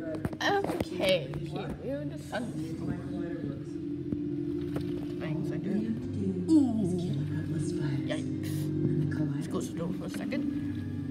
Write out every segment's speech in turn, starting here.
Okay, here we're in the sun. Things I do. Ooh. Yikes. Let's go slow for a second.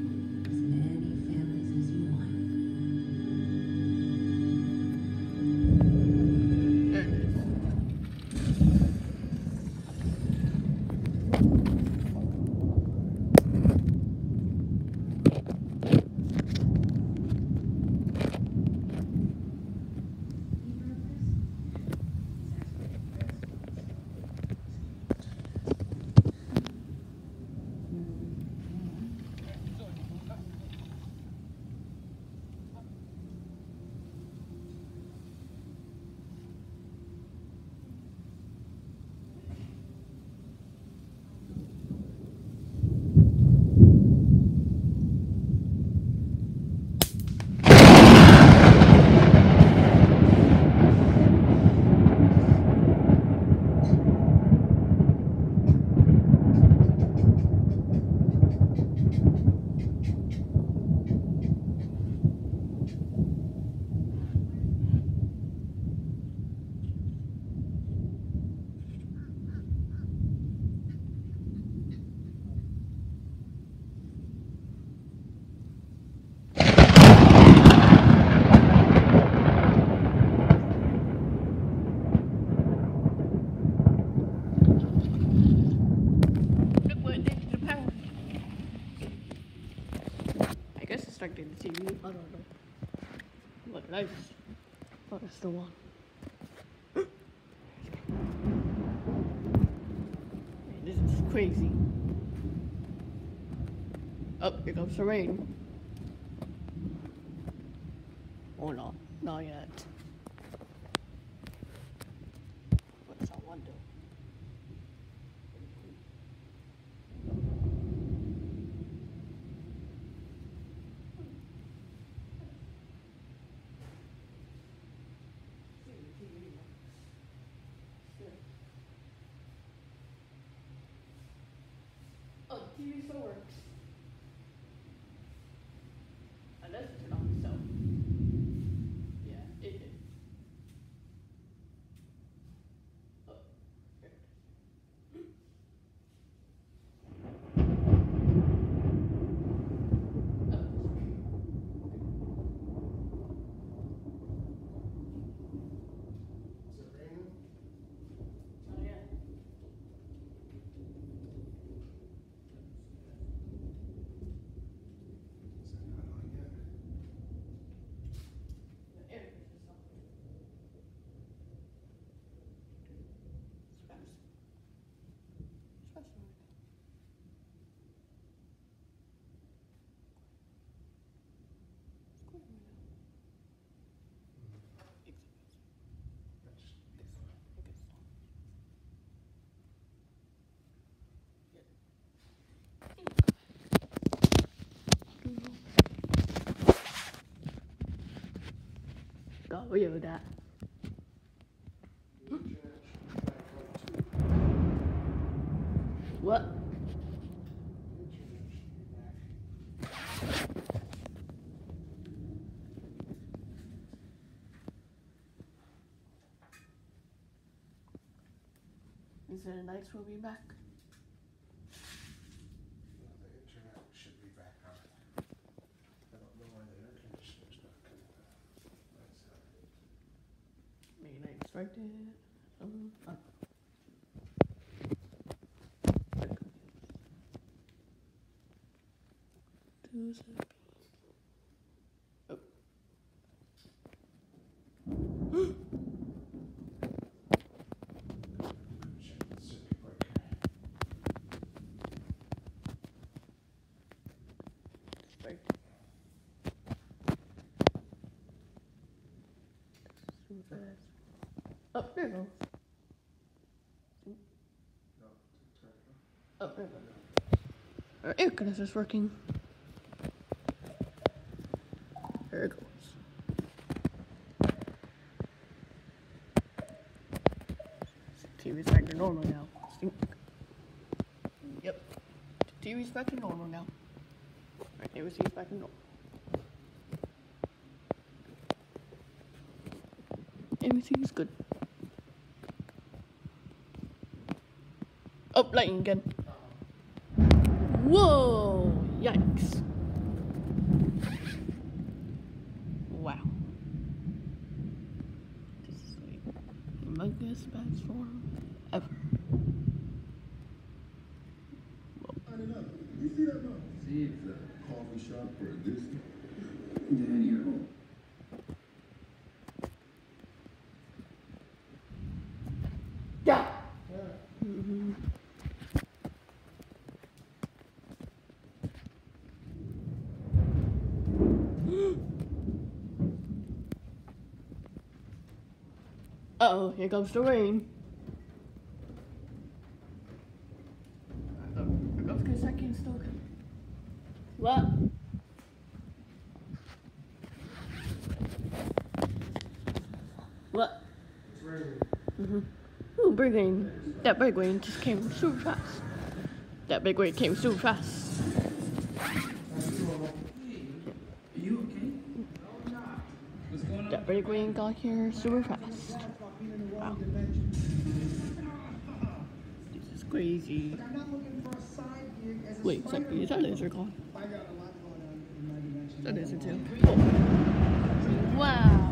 Start getting the TV. I don't know. Look, nice. Oh, that's the one. Man, this is crazy. Oh, here comes the rain. Oh no, not yet. What's I wonder? Oh, the TV still works. Unless it turned on itself. Yeah, it did. Oh, here it is. God, we owe that. What? Is it nice we'll be back? The internet should be back on. I don't know why the air conditioner's not coming on. Maybe I expected. Oh. Check the circuit breaker. Right. Oh, there it goes. No, turn it on. Oh, there it goes. Our air conditioner's working. There it goes. TV's back to normal now. Sync. Yep. The TV's back to normal now. Alright, TV's back to normal. everything's good. Oh, lightning again. Whoa! Yikes. Wow. This is like the humongous bad storm ever. You see that man? See, it's a coffee shop or a disco. Daniel. Yeah. Uh-oh, here comes the rain. Here goes Kiseki and Stoker. What? What? It's raining. Ooh, big rain. That big rain just came super fast. That big rain came super fast. How you doing? Are you okay? No, I'm not. What's going on? That big rain got here super fast. Wow. This is crazy. I'm not looking for a side gig as a Wait, Spider-Man. is that laser gone? I got a lot going on in my dimension. That laser too. Oh. Wow.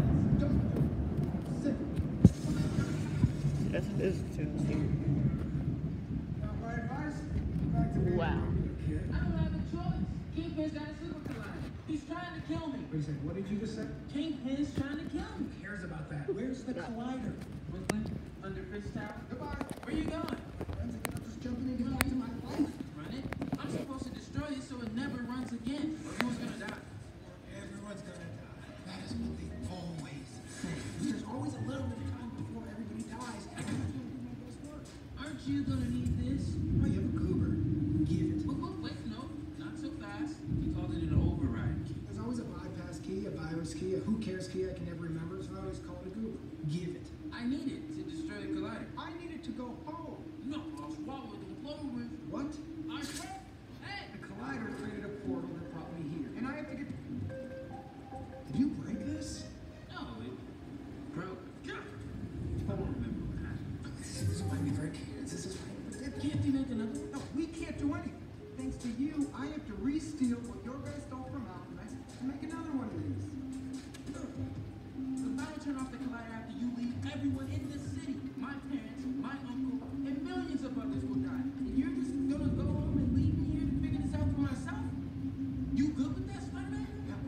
Sit. That's a laser too. Now, my advice, back to Wow. I don't have a choice. Kingpin's got a super collider. He's trying to kill me. Wait a second, what did you just say? Kingpin's trying to kill me. Who cares about that? Where's the collider? Brooklyn, under Fish Tower. Goodbye. Where you going? Friends, I'm just jumping in to get back to my life. Run it. I'm supposed to destroy it so it never runs again. Or who's gonna die? Everyone's gonna die. That is what they always say. There's always a little bit of time before everybody dies. And I'm gonna do my best work. Aren't you gonna need this? Oh, you have a goober. Give it. Wait, no, not so fast. You called it an override key. There's always a bypass key, a virus key, a who cares key I can never remember, so I always call it a goober. Give it. I need it to destroy the collider. I need it to go home. No, I'll swallow it and blow with. What? I said, hey! The collider created a portal that brought me here. And I have to get... Did you break this? No, it broke. God, I don't remember what happened. This might be very kids. This is fine. Can't you make another? No, we can't do anything. Thanks to you, I have to re-steal what your guys stole from Alchemist to make another one of these. If I don't turn off the collider after you leave, everyone in this city, my parents, my uncle, and millions of others will die. And you're just gonna go home and leave me here to figure this out for myself? You good with that, Spider-Man?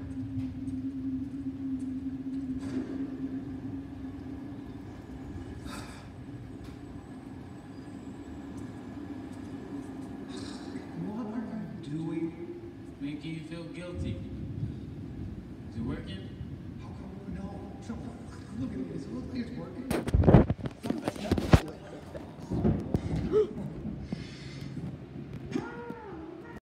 What are you doing? Making you feel guilty. Is it working? How come? No. So, look at this. It looks like it's working.